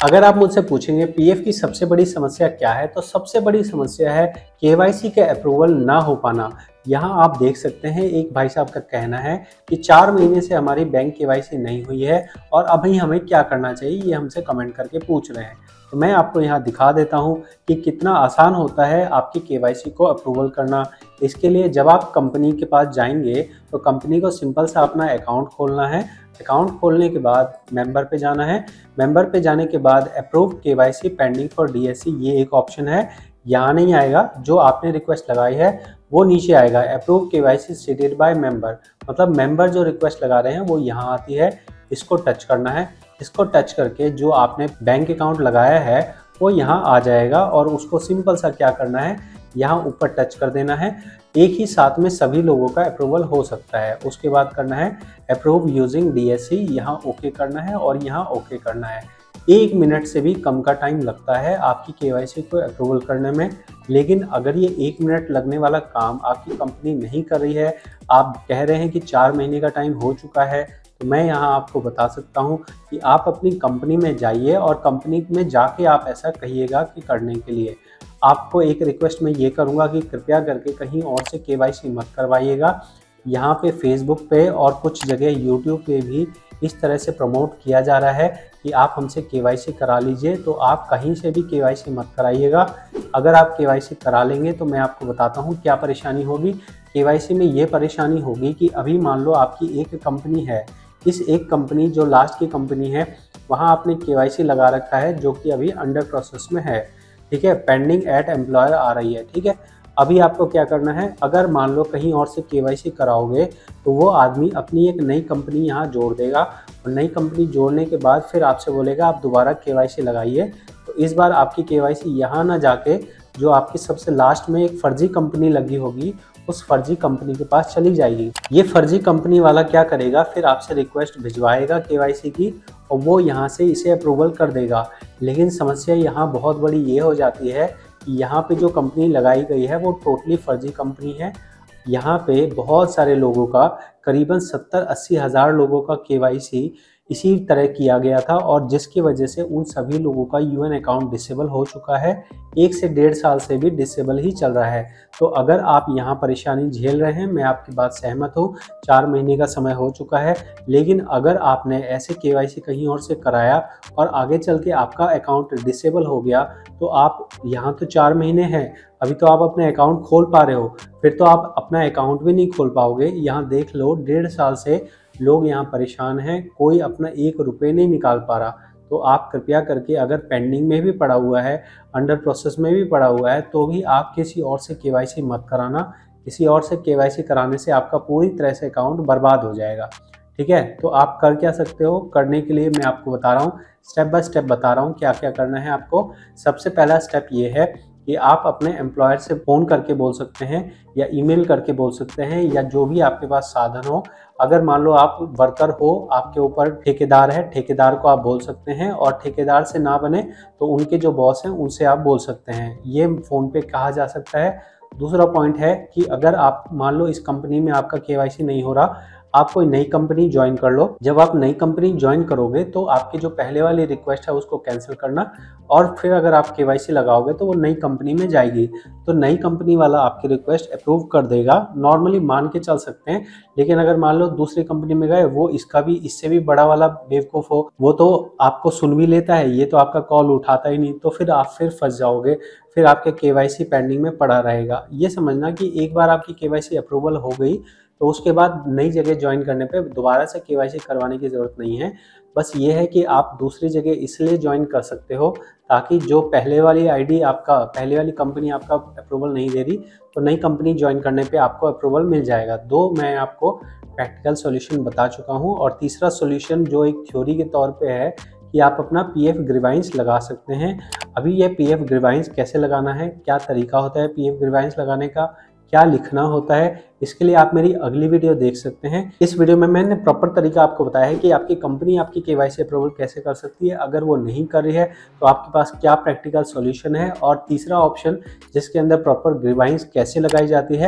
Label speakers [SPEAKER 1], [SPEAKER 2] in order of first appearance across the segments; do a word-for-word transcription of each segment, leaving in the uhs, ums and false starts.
[SPEAKER 1] अगर आप मुझसे पूछेंगे पीएफ की सबसे बड़ी समस्या क्या है, तो सबसे बड़ी समस्या है केवाईसी के अप्रूवल ना हो पाना। यहाँ आप देख सकते हैं एक भाई साहब का कहना है कि चार महीने से हमारी बैंक केवाईसी नहीं हुई है और अभी हमें क्या करना चाहिए, ये हमसे कमेंट करके पूछ रहे हैं। तो मैं आपको यहाँ दिखा देता हूँ कि कितना आसान होता है आपकी केवाईसी को अप्रूवल करना। इसके लिए जब आप कंपनी के पास जाएंगे तो कंपनी को सिंपल सा अपना अकाउंट खोलना है। अकाउंट खोलने के बाद मेंबर पे जाना है। मेंबर पे जाने के बाद approve KYC pending for DSC, ये एक ऑप्शन है। यहाँ नहीं आएगा, जो आपने रिक्वेस्ट लगाई है वो नीचे आएगा, approve KYC seated by member, मतलब मेंबर जो रिक्वेस्ट लगा रहे हैं वो यहाँ आती है। इसको टच करना है। इसको टच करके जो आपने बैंक अकाउंट लगाया है वो यहाँ आ जाएगा और उसको सिंपल सा क्या करना है, यहाँ ऊपर टच कर देना है। एक ही साथ में सभी लोगों का अप्रूवल हो सकता है। उसके बाद करना है अप्रूव यूजिंग डीएससी, यहाँ ओके करना है और यहाँ ओके करना है। एक मिनट से भी कम का टाइम लगता है आपकी केवाईसी को अप्रूवल करने में। लेकिन अगर ये एक मिनट लगने वाला काम आपकी कंपनी नहीं कर रही है, आप कह रहे हैं कि चार महीने का टाइम हो चुका है, तो मैं यहाँ आपको बता सकता हूँ कि आप अपनी कंपनी में जाइए और कंपनी में जाके आप ऐसा कहिएगा कि करने के लिए। आपको एक रिक्वेस्ट मैं ये करूँगा कि कृपया करके कहीं और से केवाईसी मत करवाइएगा। यहाँ पे फेसबुक पे और कुछ जगह यूट्यूब पे भी इस तरह से प्रमोट किया जा रहा है कि आप हमसे केवाईसी करा लीजिए, तो आप कहीं से भी केवाईसी मत कराइएगा। अगर आप केवाईसी करा लेंगे तो मैं आपको बताता हूँ क्या परेशानी होगी। केवाईसी में ये परेशानी होगी कि अभी मान लो आपकी एक कंपनी है, इस एक कंपनी जो लास्ट की कंपनी है वहाँ आपने केवाईसी लगा रखा है जो कि अभी अंडर प्रोसेस में है, ठीक है, पेंडिंग एट एम्प्लॉयर आ रही है, ठीक है। अभी आपको क्या करना है, अगर मान लो कहीं और से केवाईसी कराओगे तो वो आदमी अपनी एक नई कंपनी यहाँ जोड़ देगा और नई कंपनी जोड़ने के बाद फिर आपसे बोलेगा आप दोबारा केवाईसी लगाइए। तो इस बार आपकी केवाईसी यहाँ ना जाके जो आपकी सबसे लास्ट में एक फर्जी कंपनी लगी होगी उस फर्जी कंपनी के पास चली जाएगी। ये फर्जी कंपनी वाला क्या करेगा, फिर आपसे रिक्वेस्ट भिजवाएगा केवाईसी की और वो यहाँ से इसे अप्रूवल कर देगा। लेकिन समस्या यहाँ बहुत बड़ी ये हो जाती है कि यहाँ पे जो कंपनी लगाई गई है वो टोटली फर्जी कंपनी है। यहाँ पे बहुत सारे लोगों का, करीबन सत्तर अस्सी हज़ार लोगों का केवाईसी इसी तरह किया गया था और जिसकी वजह से उन सभी लोगों का यूएन अकाउंट डिसेबल हो चुका है। एक से डेढ़ साल से भी डिसेबल ही चल रहा है। तो अगर आप यहाँ परेशानी झेल रहे हैं, मैं आपकी बात सहमत हूँ, चार महीने का समय हो चुका है। लेकिन अगर आपने ऐसे केवाईसी कहीं और से कराया और आगे चल के आपका अकाउंट डिसेबल हो गया, तो आप यहाँ तो चार महीने हैं, अभी तो आप अपने अकाउंट खोल पा रहे हो, फिर तो आप अपना अकाउंट भी नहीं खोल पाओगे। यहाँ देख लो, डेढ़ साल से लोग यहाँ परेशान हैं, कोई अपना एक रुपये नहीं निकाल पा रहा। तो आप कृपया करके, अगर पेंडिंग में भी पड़ा हुआ है, अंडर प्रोसेस में भी पड़ा हुआ है, तो भी आप किसी और से केवाईसी मत कराना। किसी और से केवाईसी कराने से आपका पूरी तरह से अकाउंट बर्बाद हो जाएगा, ठीक है। तो आप कर क्या सकते हो, करने के लिए मैं आपको बता रहा हूँ, स्टेप बाय स्टेप बता रहा हूँ क्या क्या करना है आपको। सबसे पहला स्टेप ये है कि आप अपने एम्प्लॉयर से फ़ोन करके बोल सकते हैं या ईमेल करके बोल सकते हैं या जो भी आपके पास साधन हो। अगर मान लो आप वर्कर हो, आपके ऊपर ठेकेदार है, ठेकेदार को आप बोल सकते हैं, और ठेकेदार से ना बने तो उनके जो बॉस हैं उनसे आप बोल सकते हैं। ये फ़ोन पे कहा जा सकता है। दूसरा पॉइंट है कि अगर आप मान लो इस कंपनी में आपका केवाईसी नहीं हो रहा, आप कोई नई कंपनी ज्वाइन कर लो। जब आप नई कंपनी ज्वाइन करोगे तो आपकी जो पहले वाली रिक्वेस्ट है उसको कैंसिल करना, और फिर अगर आप केवाईसी लगाओगे तो वो नई कंपनी में जाएगी। तो नई कंपनी वाला आपकी रिक्वेस्ट अप्रूव कर देगा, नॉर्मली मान के चल सकते हैं। लेकिन अगर मान लो दूसरी कंपनी में गए, वो इसका भी इससे भी बड़ा वाला बेवकूफ़ हो, वो तो आपको सुन भी लेता है, ये तो आपका कॉल उठाता ही नहीं, तो फिर आप फिर फंस जाओगे, फिर आपके केवाईसी पेंडिंग में पड़ा रहेगा। ये समझना कि एक बार आपकी केवाईसी अप्रूवल हो गई तो उसके बाद नई जगह ज्वाइन करने पे दोबारा से केवाईसी करवाने की ज़रूरत नहीं है। बस ये है कि आप दूसरी जगह इसलिए ज्वाइन कर सकते हो ताकि जो पहले वाली आईडी आपका, पहले वाली कंपनी आपका अप्रूवल नहीं दे रही, तो नई कंपनी ज्वाइन करने पे आपको अप्रूवल मिल जाएगा। दो मैं आपको प्रैक्टिकल सॉल्यूशन बता चुका हूँ, और तीसरा सॉल्यूशन जो एक थ्योरी के तौर पे है कि आप अपना पीएफ ग्रीवांस लगा सकते हैं। अभी ये पीएफ ग्रीवांस कैसे लगाना है, क्या तरीका होता है पीएफ ग्रीवांस लगाने का, क्या लिखना होता है, इसके लिए आप मेरी अगली वीडियो देख सकते हैं। इस वीडियो में मैंने प्रॉपर तरीका आपको बताया है कि आपकी कंपनी आपकी केवाईसी अप्रूवल कैसे कर सकती है। अगर वो नहीं कर रही है तो आपके पास क्या प्रैक्टिकल सॉल्यूशन है, और तीसरा ऑप्शन जिसके अंदर प्रॉपर ग्रीवांस कैसे लगाई जाती है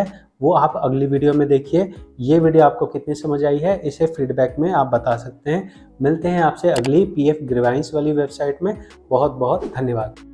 [SPEAKER 1] वो आप अगली वीडियो में देखिए। ये वीडियो आपको कितनी समझ आई है इसे फीडबैक में आप बता सकते हैं। मिलते हैं आपसे अगली पीएफ ग्रीवांस वाली वेबसाइट में। बहुत बहुत धन्यवाद।